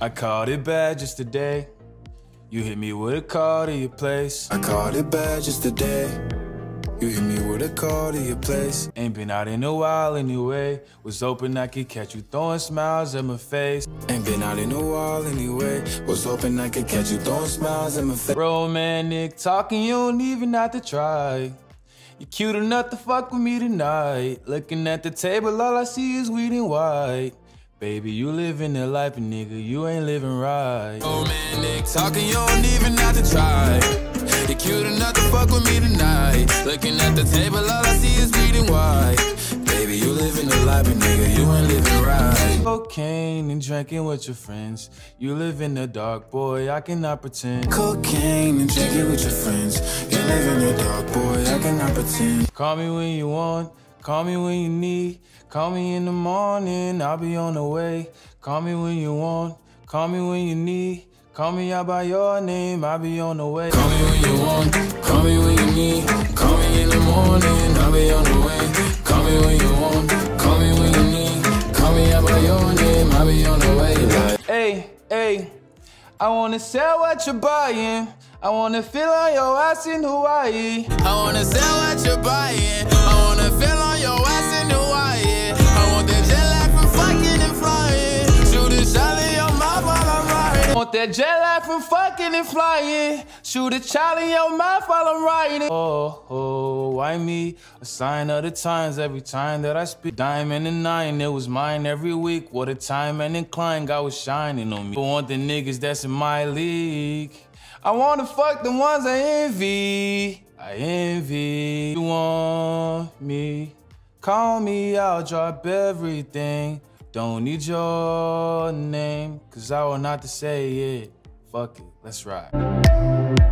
called it bad just today. You hit me with a call to your place. I called it bad just today. You hit me with a call to your place. Ain't been out in a while anyway. Was hoping I could catch you throwing smiles at my face. Ain't been out in a while anyway. Was hoping I could catch you throwing smiles at my face. Romantic talking, you don't even have to try. You cute enough to fuck with me tonight. Looking at the table, all I see is weed and white. Baby, you living the life, and nigga, you ain't living right. Romantic talking, you don't even have to try. You cute enough to fuck with me tonight. Looking at the table, all I see is weed and white. Baby, you living the life, and nigga, you ain't living right. Cocaine and drinking with your friends. You live in the dark, boy, I cannot pretend. Cocaine and drinking with your friends. You live in the dark, boy, I cannot pretend. Call me when you want, call me when you need. Call me in the morning, I'll be on the way. Call me when you want, call me when you need. Call me out by your name, I'll be on the way. Call me when you want, call me when you need. Call me in the morning, I'll be on the way. Call me when you want, call me when you need. Call me out by your name, I'll be on the way. Like, hey, hey, I wanna sell what you're buying. I wanna feel on your ass in Hawaii. I wanna sell what you're buying. I wanna feel on your ass in Hawaii. I want that jet lag from fucking and flying. Shoot a shot in your mouth while I'm riding. I want that jet lag from fucking and flying. Shoot a shot in your mouth while I'm riding. Oh, why me? A sign of the times every time that I speak. Diamond and 9, it was mine every week. What a time and incline, God was shining on me. I want the niggas that's in my league. I wanna fuck the ones I envy. I envy. You want me? Call me, I'll drop everything. Don't need your name, cause I will not to say it. Fuck it, let's ride.